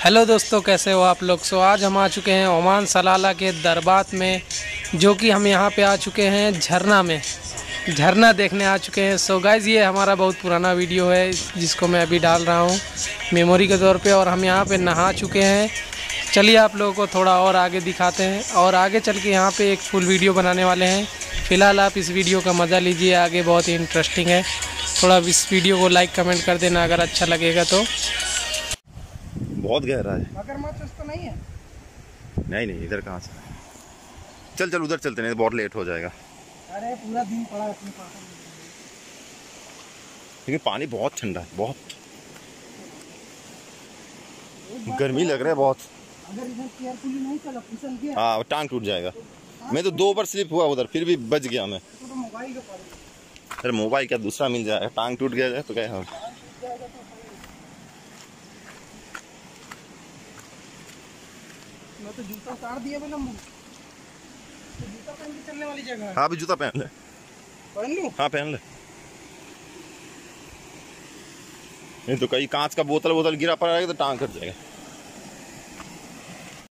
Hello दोस्तों, कैसे हो आप लोग। आज हम आ चुके हैं ओमान सलाला के दरबात में, जो कि हम यहाँ पे आ चुके हैं झरना देखने आ चुके हैं। गाइज़, ये हमारा बहुत पुराना वीडियो है जिसको मैं अभी डाल रहा हूँ मेमोरी के तौर पे, और हम यहाँ पे नहा चुके हैं। चलिए आप लोगों को थोड़ा और आगे दिखाते हैं और आगे चल के यहाँ पे एक फुल वीडियो बनाने वाले हैं। फ़िलहाल आप इस वीडियो का मज़ा लीजिए, आगे बहुत ही इंटरेस्टिंग है। थोड़ा इस वीडियो को लाइक कमेंट कर देना अगर अच्छा लगेगा तो। बहुत गहरा है। मगरमच्छ तो नहीं है? नहीं, इधर कहाँ से। चल उधर चलते, नहीं बहुत लेट हो जाएगा। अरे पूरा दिन पड़ा है, लेकिन पानी बहुत ठंडा है, बहुत गर्मी लग रहा है बहुत। अगर इधर केयरफुली नहीं चला फिसल गया, हाँ टांग टूट जाएगा। मैं तो 2 बार स्लिप हुआ उधर, फिर भी बच गया मैं। तो मोबाइल के पास। अरे मोबाइल क्या, दूसरा मिल जाएगा। टांग टूट गया तो क्या है। मैं तो जूता उतार दिया मैंने। तो जूता पहन के चलने वाली जगह है। हाँ भी जूता पहन ले। पहन लूं? हाँ पहन ले, नहीं तो कहीं कांच का बोतल गिरा पड़ा रहेगा तो टांग कट जाएगा।